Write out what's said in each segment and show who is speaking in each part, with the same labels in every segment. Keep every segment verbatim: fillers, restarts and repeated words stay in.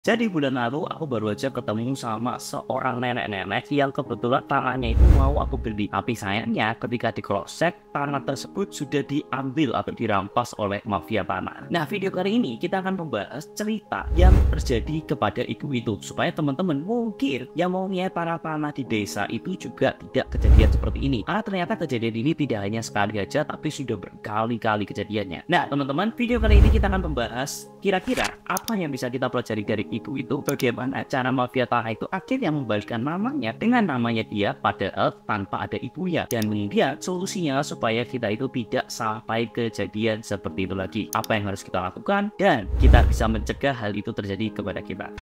Speaker 1: Jadi bulan lalu aku baru aja ketemu sama seorang nenek-nenek yang kebetulan tangannya itu mau aku beli. Tapi sayangnya ketika di cross check, tangan tersebut sudah diambil atau dirampas oleh mafia tanah. Nah, video kali ini kita akan membahas cerita yang terjadi kepada ibu itu. Supaya teman-teman mungkin yang mau niat para tanah di desa itu juga tidak kejadian seperti ini. Karena ternyata kejadian ini tidak hanya sekali aja, tapi sudah berkali-kali kejadiannya. Nah, teman-teman, video kali ini kita akan membahas kira-kira apa yang bisa kita pelajari dari ibu itu, bagaimana cara mafia tanah itu akhirnya membalikkan namanya dengan namanya dia padahal tanpa ada ibunya, dan kemudian solusinya supaya kita itu tidak sampai kejadian seperti itu lagi, apa yang harus kita lakukan dan kita bisa mencegah hal itu terjadi kepada kita.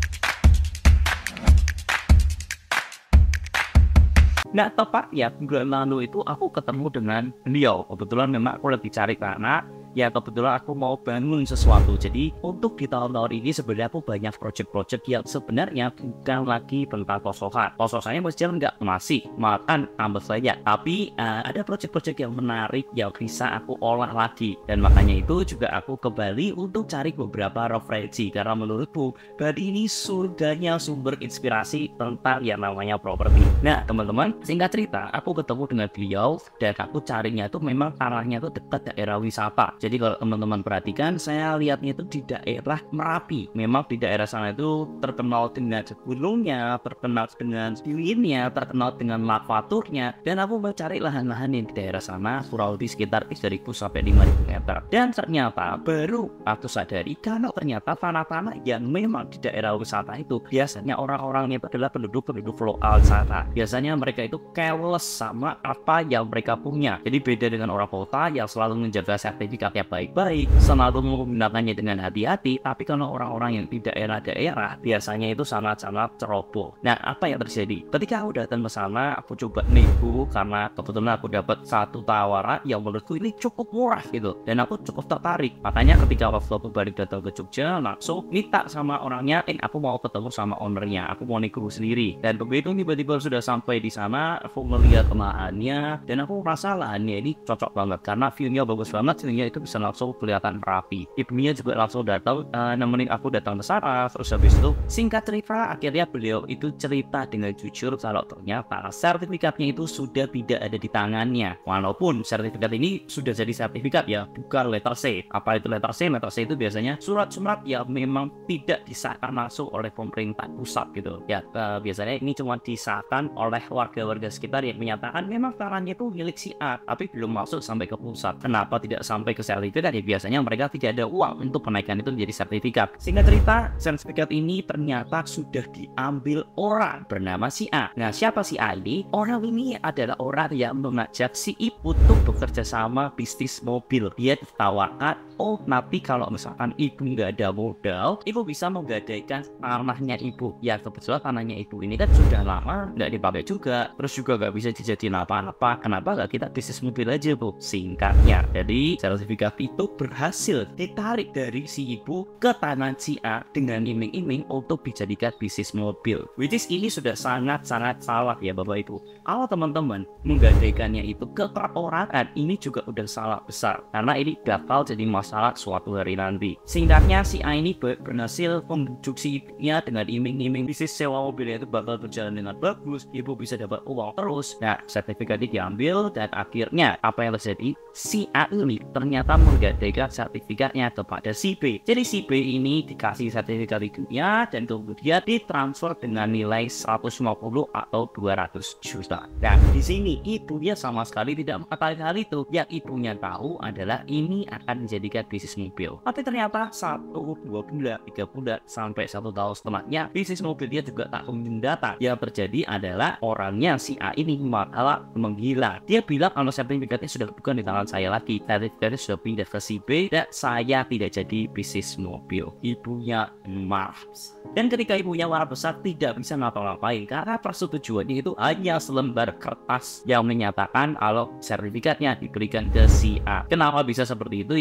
Speaker 1: Nah, tepat ya bulan lalu itu aku ketemu dengan beliau. Kebetulan memang aku lagi cari tanah. Ya kebetulan aku mau bangun sesuatu. Jadi untuk di tahun-tahun ini sebenarnya aku banyak project-project yang sebenarnya bukan lagi tentang kos-kosan. Kos-kosannya mesti nggak masih makan tambah banyak. Tapi uh, ada project-project yang menarik yang bisa aku olah lagi. Dan makanya itu juga aku kembali untuk cari beberapa referensi. Karena menurutku Bali ini surganya sumber inspirasi tentang yang namanya properti. Nah teman-teman, singkat cerita aku ketemu dengan beliau dan aku carinya itu memang tanahnya itu dekat daerah wisata. Jadi kalau teman-teman perhatikan, saya lihatnya itu di daerah Merapi. Memang di daerah sana itu terkenal dengan gunungnya, terkenal dengan dinginnya, terkenal dengan lavaturnya. Dan aku mencari lahan-lahan yang di daerah sana kurang lebih sekitar tiga ribu sampai lima ribu meter. Dan ternyata baru aku sadari kalau ternyata tanah-tanah yang memang di daerah wisata itu biasanya orang-orangnya itu adalah penduduk-penduduk lokal sana. Biasanya mereka itu careless sama apa yang mereka punya. Jadi beda dengan orang kota yang selalu menjaga sertifikat yang baik-baik, selalu menggunakannya dengan hati-hati. Tapi kalau orang-orang yang di daerah-daerah biasanya itu sangat-sangat ceroboh. Nah, apa yang terjadi? Ketika aku datang ke sana, aku coba nego karena kebetulan aku dapat satu tawaran yang menurutku ini cukup murah gitu, dan aku cukup tertarik. Makanya ketika waktu aku balik datang ke Jogja, langsung minta sama orangnya, eh aku mau ketemu sama ownernya, aku mau nego sendiri. Dan begitu tiba-tiba sudah sampai di sana, aku melihat lahannya dan aku merasa lahannya ini cocok banget karena view-nya bagus banget, sehingga itu bisa langsung kelihatan rapi. Ibunya juga langsung datang uh, nemenin aku datang ke sana. Terus habis itu singkat cerita akhirnya beliau itu cerita dengan jujur kalau ternyata sertifikatnya itu sudah tidak ada di tangannya. Walaupun sertifikat ini sudah jadi sertifikat ya, bukan letter C. Apa itu letter C? Letter C itu biasanya surat-surat yang memang tidak disahkan langsung oleh pemerintah pusat gitu ya. Uh, biasanya ini cuma disahkan oleh warga-warga sekitar yang menyatakan memang tanahnya itu milik si A, tapi belum masuk sampai ke pusat. Kenapa tidak sampai ke sertifikat? Ya biasanya mereka tidak ada uang untuk menaikkan itu menjadi sertifikat. Singkat cerita, sertifikat ini ternyata sudah diambil orang bernama si A. Nah, siapa si A ini? Orang ini adalah orang yang mengajak si ibu untuk bekerja sama bisnis mobil. Dia ditawarkan, oh nanti kalau misalkan ibu nggak ada modal, ibu bisa menggadaikan tanahnya ibu. Ya kebetulan tanahnya ibu ini kan sudah lama nggak dipakai juga, terus juga nggak bisa dijadiin apa-apa. Kenapa nggak kita bisnis mobil aja bu? Singkatnya, jadi sertifikat itu berhasil ditarik dari si ibu ke tangan si A dengan iming-iming untuk dijadikan bisnis mobil. Which is ini sudah sangat-sangat salah ya Bapak Ibu. Kalau teman-teman menggadaikannya itu ke perorangan, ini juga udah salah besar karena ini bakal jadi masalah suatu hari nanti. Singkatnya si A ini berhasil membujuk si ibunya dengan iming-iming bisnis sewa mobilnya itu bakal berjalan dengan bagus, ibu bisa dapat uang terus. Nah, sertifikat ini diambil dan akhirnya apa yang terjadi? Si A ini ternyata menggadaikan sertifikatnya kepada si B. Jadi si B ini dikasih sertifikat itunya dan kemudian ditransfer dengan nilai seratus lima puluh atau dua ratus juta. Nah, di sini ibunya sama sekali tidak mengetahui hal itu. Yang ibunya tahu adalah ini akan menjadikan bisnis mobil. Tapi ternyata satu, dua bulan, tiga bulan sampai satu tahun setelahnya bisnis mobilnya juga tak kunjung datang. Yang terjadi adalah orangnya si A ini malah menghilang. Dia bilang kalau sertifikatnya sudah bukan di tangan saya lagi, sertifikatnya sudah pindah ke si B dan saya tidak jadi bisnis mobil. Ibunya marah. Dan ketika ibunya marah besar tidak bisa ngapa-ngapain karena persetujuannya itu hanya selembar kertas yang menyatakan kalau sertifikatnya diberikan ke si A. Kenapa bisa seperti itu? Ya karena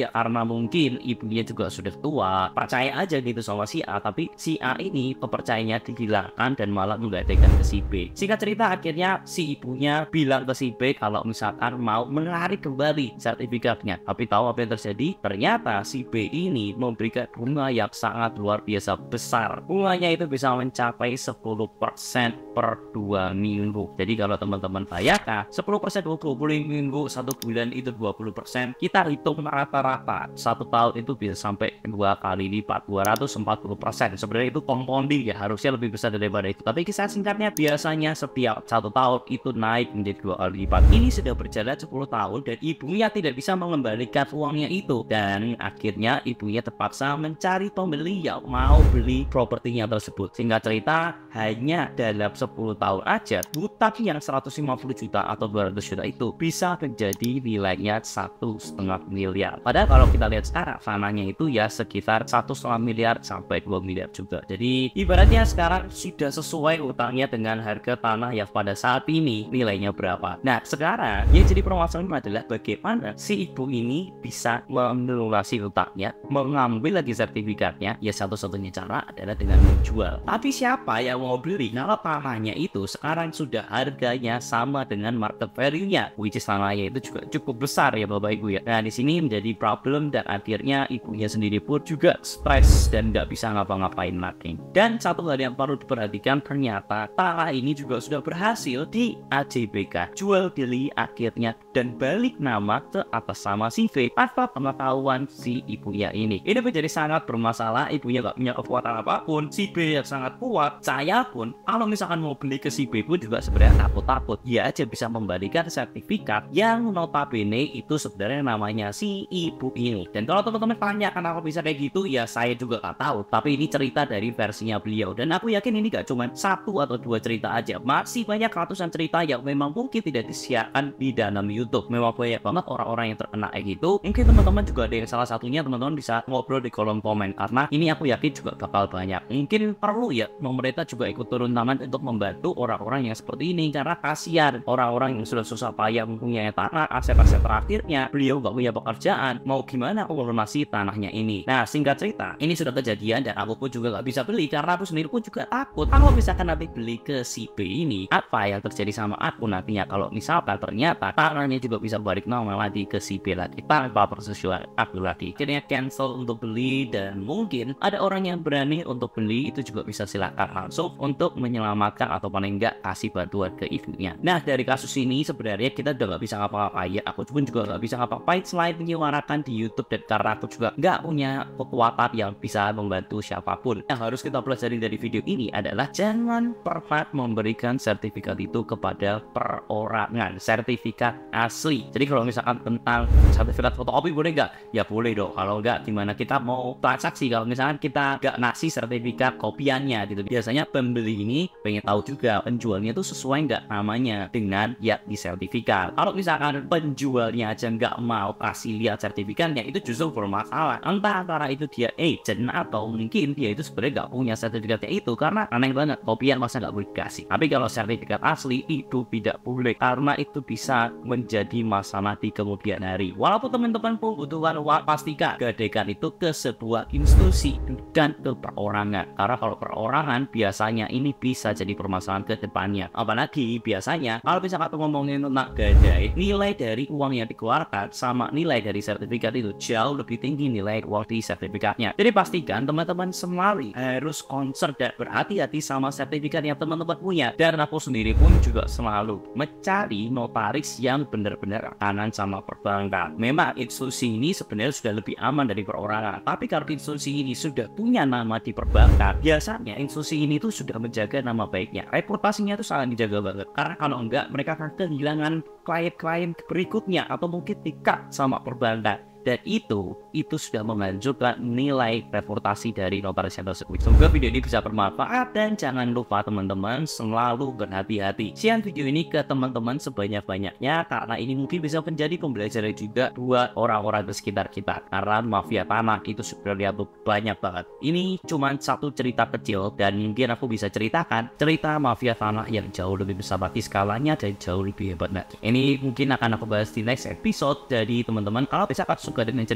Speaker 1: mungkin ibunya juga sudah tua, percaya aja gitu sama si A, tapi si A ini kepercayaannya dihilangkan dan malah menggadaikan ke si B. Singkat cerita akhirnya si ibunya bilang ke si B kalau misalkan mau menarik kembali sertifikatnya. Tapi tahu apa yang terjadi? Ternyata si B ini memberikan bunga yang sangat luar biasa besar. Bunganya itu bisa mencapai sepuluh persen per dua minggu. Jadi kalau teman-teman bayangkan sepuluh persen dua puluh minggu, satu bulan itu dua puluh persen, kita hitung rata-rata satu tahun itu bisa sampai dua kali lipat, dua ratus empat puluh persen. Sebenarnya itu compounding ya, harusnya lebih besar daripada itu, tapi kisah singkatnya biasanya setiap satu tahun itu naik menjadi dua kali lipat. Ini sudah berjalan sepuluh tahun dan ibunya tidak bisa mengembalikan uangnya itu, dan akhirnya ibunya terpaksa mencari pembeli yang mau beli propertinya tersebut. Singkat cerita, hanya dalam sepuluh tahun aja hutang yang seratus lima puluh juta atau dua ratus juta itu bisa menjadi nilainya satu setengah miliar. Padahal kalau kita lihat sekarang tanahnya itu ya sekitar satu setengah miliar sampai dua miliar juga. Jadi ibaratnya sekarang sudah sesuai utangnya dengan harga tanah yang pada saat ini nilainya berapa. Nah sekarang yang jadi permasalahan adalah bagaimana si ibu ini bisa melunasi utangnya, mengambil lagi sertifikatnya. Ya satu-satunya cara adalah dengan menjual. Tapi siapa yang mau beli kalau tanahnya itu sekarang sudah harganya sama dengan market value-nya, which is tanahnya itu juga cukup besar ya Bapak Ibu ya. Nah di sini menjadi problem dan akhirnya ibunya sendiri pun juga stres dan nggak bisa ngapa-ngapain lagi. Dan satu hal yang perlu diperhatikan, ternyata tanah ini juga sudah berhasil di A J B K, jual beli akhirnya dan balik nama ke atas sama si V tanpa pengetahuan si ibunya ini. Ini menjadi sangat bermasalah, ibunya nggak punya kekuatan apapun, si B yang sangat kuat. Saya pun kalau misalkan mau beli ke si B pun juga sebenarnya takut-takut, dia aja bisa membalikan sertifikat yang notabene itu sebenarnya namanya si ibu ini. Dan kalau teman-teman tanya kenapa bisa kayak gitu, ya saya juga nggak tahu, tapi ini cerita dari versinya beliau dan aku yakin ini gak cuma satu atau dua cerita aja, masih banyak ratusan cerita yang memang mungkin tidak disiarkan di dalam YouTube. Memang banyak banget orang-orang yang terkena kayak gitu. Mungkin teman-teman juga ada yang salah satunya, teman-teman bisa ngobrol di kolom komen karena ini aku yakin juga bakal banyak. Mungkin perlu ya pemerintah juga ikut turun tangan untuk membantu orang-orang yang seperti ini, karena kasihan orang-orang yang sudah susah payah mempunyai tanah, aset-aset terakhirnya beliau gak punya pekerjaan, mau gimana aku melunasi tanahnya ini. Nah singkat cerita, ini sudah kejadian dan aku pun juga gak bisa beli karena aku sendiri pun juga takut kalau misalkan nanti beli ke si B ini, apa yang terjadi sama aku nantinya kalau misalkan ternyata tanahnya juga bisa balik normal lagi ke si B lagi tanpa persetujuan aku lagi. Akhirnya cancel untuk beli, dan mungkin ada orang yang berani untuk beli itu juga bisa silakan langsung untuk menyelamatkan atau paling enggak kasih bantuan ke ibunya. Nah dari kasus ini sebenarnya kita udah gak bisa ngapa-ngapain, aku pun juga gak bisa ngapa-ngapain selain menyuarakan di YouTube, dan karena aku juga gak punya kekuatan yang bisa membantu siapapun. Yang harus kita pelajari dari video ini adalah jangan pernah memberikan sertifikat itu kepada perorangan, sertifikat asli. Jadi kalau misalkan tentang sertifikat fotokopi boleh nggak? Ya boleh dong. Kalau nggak gimana kita mau transaksi kalau misalkan kita nggak ngasih sertifikat kopiannya gitu. Biasanya pembeli ini pengen tahu juga penjualnya itu sesuai nggak namanya dengan ya di sertifikat. Kalau misalkan penjualnya aja nggak mau kasih lihat sertifikatnya, itu justru bermasalah. Entah antara itu dia agent atau mungkin dia itu sebenarnya nggak punya sertifikatnya itu, karena aneh banget kopian masa nggak boleh dikasih. Tapi kalau sertifikat asli itu tidak boleh, karena itu bisa menjadi masalah di kemudian hari. Walaupun teman-teman pun butuhkan uang, pastikan gadaikan itu ke sebuah institusi dan ke perorangan, karena kalau perorangan biasanya ini bisa jadi permasalahan ke depannya. Apalagi biasanya kalau bisa aku ngomongin tentang gadai, nilai dari uang yang dikeluarkan sama nilai dari sertifikat itu jauh lebih tinggi nilai uang di sertifikatnya. Jadi pastikan teman-teman selalu harus concern dan berhati-hati sama sertifikat yang teman-teman punya. Dan aku sendiri pun juga selalu mencari notaris yang benar-benar kanan sama perbankan. Memang institusi ini sebenarnya sudah lebih aman dari perorangan, tapi kalau institusi ini sudah punya nama di perbankan, biasanya institusi ini tuh sudah menjaga nama baiknya, reputasinya itu sangat dijaga banget. Karena kalau enggak, mereka akan kehilangan klien-klien berikutnya atau mungkin tiket sama perbankan. Dan itu, itu sudah menghancurkan nilai reputasi dari notaris yang tersebut. Semoga video ini bisa bermanfaat, dan jangan lupa teman-teman selalu berhati-hati. Share video ini ke teman-teman sebanyak-banyaknya, karena ini mungkin bisa menjadi pembelajaran juga buat orang-orang di sekitar kita. Karena mafia tanah itu sebenarnya tuh banyak banget. Ini cuma satu cerita kecil, dan mungkin aku bisa ceritakan cerita mafia tanah yang jauh lebih besar lagi skalanya dan jauh lebih hebat. Nah, ini mungkin akan aku bahas di next episode. Jadi teman-teman kalau bisa suka dengan cerita-cerita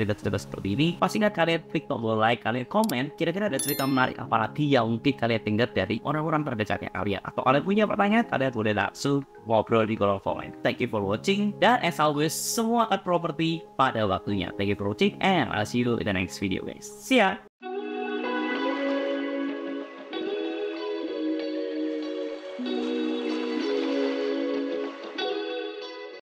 Speaker 1: seperti ini. Pastikan kalian klik tombol like, kalian komen kira-kira ada cerita menarik apa lagi yang mungkin kalian dengar dari orang-orang terdekatnya kalian, atau kalian punya pertanyaan, kalian boleh langsung ngobrol di kolom komen. Thank you for watching, dan as always, semua akan properti pada waktunya. Thank you for watching, and I'll see you in the next video, guys. See ya.
Speaker 2: Thank you.